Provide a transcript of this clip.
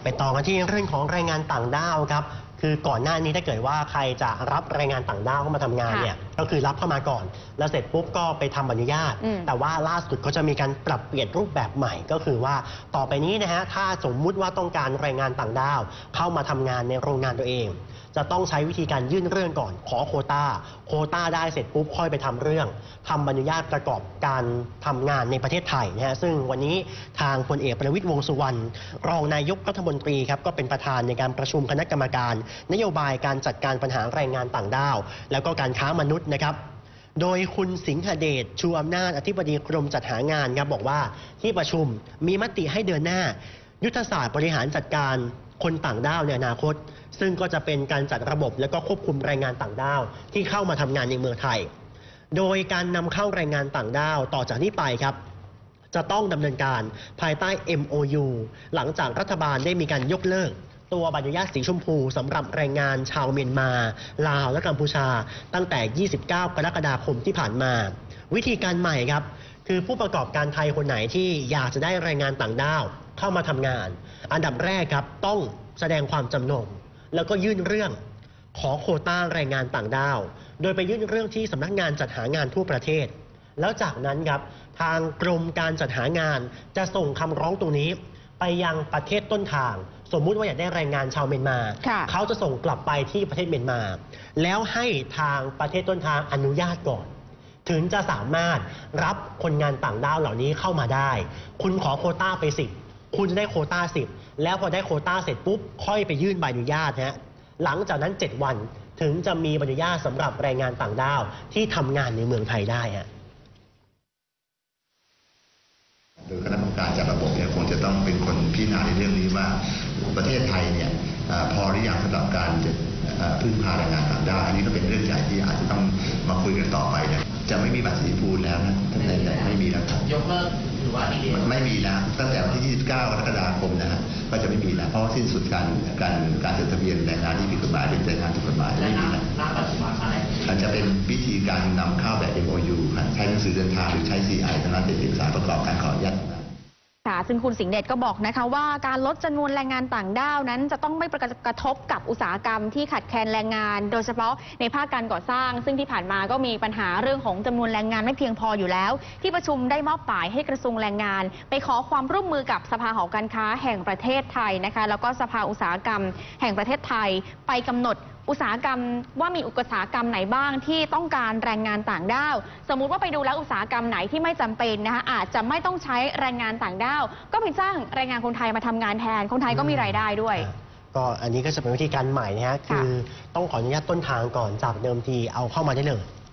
ไปต่อกันที่เรื่องของแรงงานต่างด้าวครับคือก่อนหน้านี้ถ้าเกิดว่าใครจะรับแรงงานต่างด้าวเข้ามาทำงานเนี่ยก็คือรับเข้ามาก่อนแล้วเสร็จปุ๊บก็ไปทำใบอนุญาตแต่ว่าล่าสุดก็จะมีการปรับเปลี่ยนรูปแบบใหม่ก็คือว่าต่อไปนี้นะฮะถ้าสมมุติว่าต้องการแรงงานต่างด้าวเข้ามาทำงานในโรงงานตัวเองจะต้องใช้วิธีการยื่นเรื่องก่อนขอโควต้าได้เสร็จปุ๊บค่อยไปทำเรื่องทำใบอนุญาตประกอบการทำงานในประเทศไทยนะฮะซึ่งวันนี้ทางพลเอกประวิตรวงษ์สุวรรณรองนายกรัฐมนตรีครับก็เป็นประธานในการประชุมคณะกรรมการนโยบายการจัดการปัญหาแรงงานต่างด้าวแล้วก็การค้ามนุษย์นะครับโดยคุณสิงหเดชชูอำนาจอธิบดีกรมจัดหางานครับบอกว่าที่ประชุมมีมติให้เดินหน้ายุทธศาสตร์บริหารจัดการคนต่างด้าวในอนาคตซึ่งก็จะเป็นการจัดระบบและก็ควบคุมแรงงานต่างด้าวที่เข้ามาทำงานในเมืองไทยโดยการนำเข้าแรงงานต่างด้าวต่อจากนี้ไปครับจะต้องดำเนินการภายใต้ MOU หลังจากรัฐบาลได้มีการยกเลิกตัวใบอนุญาตสีชมพูสำหรับแรงงานชาวเมียนมาลาวและกัมพูชาตั้งแต่ 29 กรกฎาคมที่ผ่านมาวิธีการใหม่ครับคือผู้ประกอบการไทยคนไหนที่อยากจะได้แรงงานต่างด้าวเข้ามาทำงานอันดับแรกครับต้องแสดงความจำนงแล้วก็ยื่นเรื่องขอโควต้าแรงงานต่างด้าวโดยไปยื่นเรื่องที่สำนักงานจัดหางานทั่วประเทศแล้วจากนั้นครับทางกรมการจัดหางานจะส่งคำร้องตรงนี้ไปยังประเทศต้นทางสมมุติว่าอยากได้แรงงานชาวเมียนมาเขาจะส่งกลับไปที่ประเทศเมียนมาแล้วให้ทางประเทศต้นทางอนุญาตก่อนถึงจะสามารถรับคนงานต่างด้าวเหล่านี้เข้ามาได้คุณขอโควต้าไป10คุณจะได้โควต้า10แล้วพอได้โควต้าเสร็จปุ๊บค่อยไปยื่นใบอนุญาตฮะหลังจากนั้น7วันถึงจะมีใบอนุญาตสำหรับแรงงานต่างด้าวที่ทำงานในเมืองไทยได้ฮะโดยคณะกรรมการจัดระบบเนี่ยคงจะต้องเป็นคนพิจารณาในเรื่องนี้ว่าประเทศไทยเนี่ยพอหรือยังสำหรับการพึ่งพาแรงงานต่างด้าวอันนี้ก็เป็นเรื่องใหญ่ที่อาจจะต้องมาคุยกันต่อไปเนี่ยจะไม่มีบัตรสีชมพูแล้วนะท่านนายไม่มีแล้วครับยกเลิกหรือว่าไม่มีแล้วตั้งแต่วันที่ 29 กรกฎาคมนะฮะก็จะไม่มีแล้วเพราะสิ้นสุดการจดทะเบียนแรงงานที่ผิดกฎหมายเป็นแรงงานถูกกฎหมายไม่มีแล้วปัจจุบันอะไรอาจจะเป็นวิธีการนำเข้าแบบ MOU ใช้หนังสือเดินทางหรือใช้ CI เท่านั้นเป็นเอกสารประกอบการขออนุญาตซึ่งคุณสิงห์เดชก็บอกนะคะว่าการลดจำนวนแรงงานต่างด้าวนั้นจะต้องไม่กระทบกับอุตสาหกรรมที่ขาดแคลนแรงงานโดยเฉพาะในภาคการก่อสร้างซึ่งที่ผ่านมาก็มีปัญหาเรื่องของจำนวนแรงงานไม่เพียงพออยู่แล้วที่ประชุมได้มอบหมายให้กระทรวงแรงงานไปขอความร่วมมือกับสภาหอการค้าแห่งประเทศไทยนะคะแล้วก็สภาอุตสาหกรรมแห่งประเทศไทยไปกำหนดอุตสาหกรรมว่ามีอุตสาหกรรมไหนบ้างที่ต้องการแรงงานต่างด้าวสมมุติว่าไปดูแล้วอุตสาหกรรมไหนที่ไม่จำเป็นนะคะอาจจะไม่ต้องใช้แรงงานต่างด้าวก็ไปจ้างแรงงานคนไทยมาทำงานแทนคนไทยก็มีรายได้ด้วยก็อันนี้ก็จะเป็นวิธีการใหม่นะฮะคือต้องขออนุญาตต้นทางก่อนจากเดิมทีเอาเข้ามาได้เลย